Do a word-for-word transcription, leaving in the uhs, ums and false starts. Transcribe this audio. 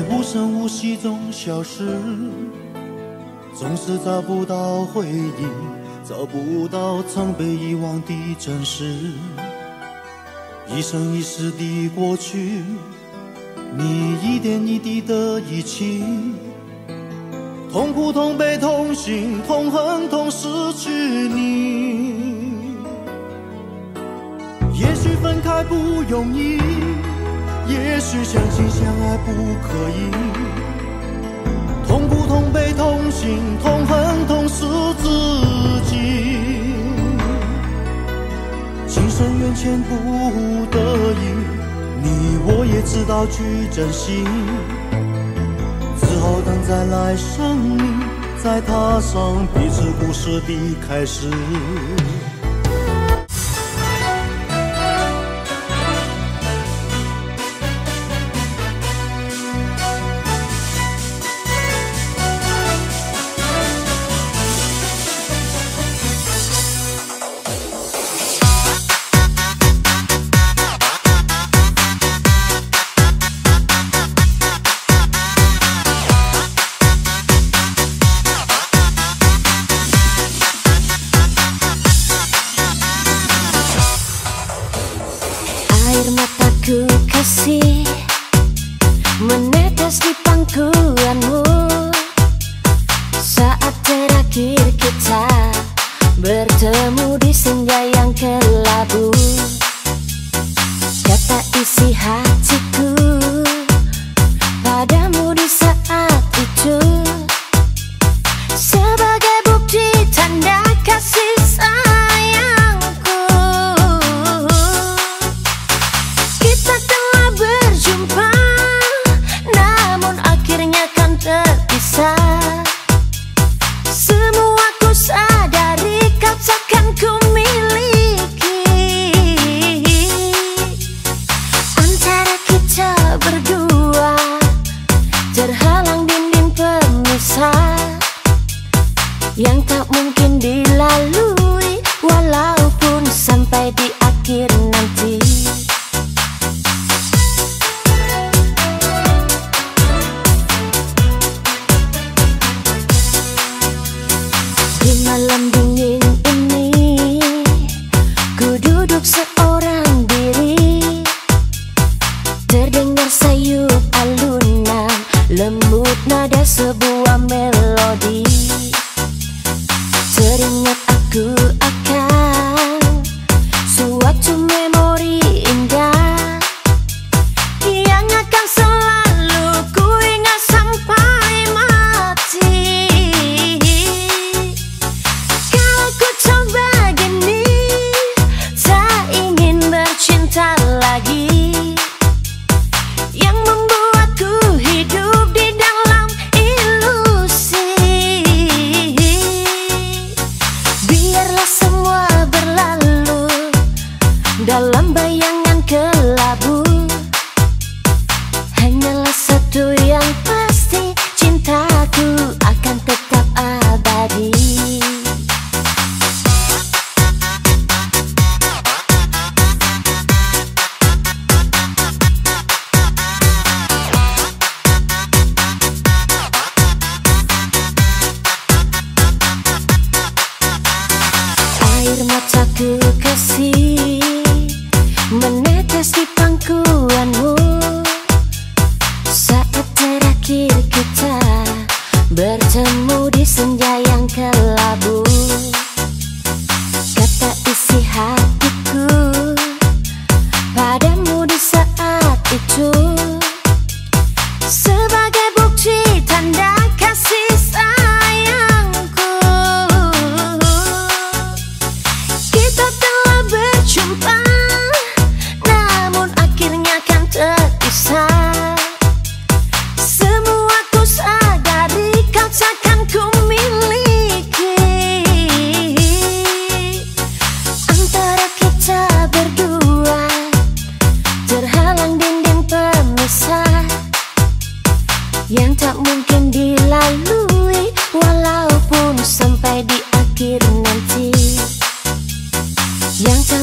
无声无息中消失，总是找不到回应，找不到曾被遗忘的真实。一生一世的过去，你一点一滴的遗弃，痛苦痛悲痛心痛恨痛失去你。也许分开不容易，也许相亲相爱不可以，痛苦痛悲痛心痛恨痛失自己，情深缘浅不得已，你我也知道去珍惜，只好等再来生命再踏上彼此故事的开始。 Air mataku kasih menetes di pangkuanmu saat terakhir kita bertemu di senja yang kelabu. Kata isi hatiku padamu di saat itu sebagai bukti tanda kasih sayangku. Kita telah berjumpa, namun akhirnya kan terpisah. Semua ku sadari kau takkan ku miliki. Antara kita berdua terhalang dinding pemisah yang tak mungkin dilalui walaupun sampai di akhir nanti. Di malam dingin ini ku duduk seorang diri, terdengar sayup alunan lembut nada sebuah melodi. Teringat aku akan suatu memori indah yang akan selalu ku ingat sampai mati. Kalau ku coba gini, tak ingin bercinta lagi, yang membuatku hidup di dalam ilusi. Biarlah semua berlalu dalam bayangan kelabu, hanyalah satu yang pasti, cintaku akan tetap abadi. Air mataku kasih menetes di pangkuanmu saat terakhir kita bertemu di senja yang kelabu. Kata isi hatiku padamu di saat itu sebagai bukti tanda kasih sayangku. Kita telah berjumpa, namun akhirnya kan terpisah. Semua ku sadari kau takkan ku miliki. Antara kita berdua terhalang dinding pemisah yang tak mungkin dilalui walaupun sampai di akhir nanti. Yang tak